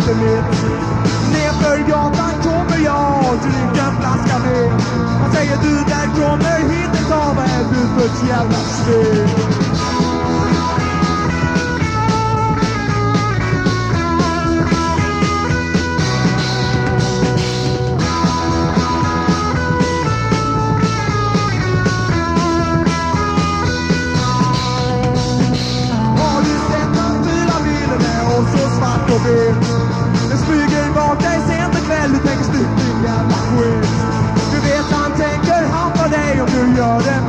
inte mitt. Nerför gatan kommer jag och dricker en flaska med. Han säger du där kommer hit ett av vad är du för ett jävla svin. Det smyger bak dig sent och kväll. Du tänker styrt din jävla skit. Du vet han tänker han på dig om du gör det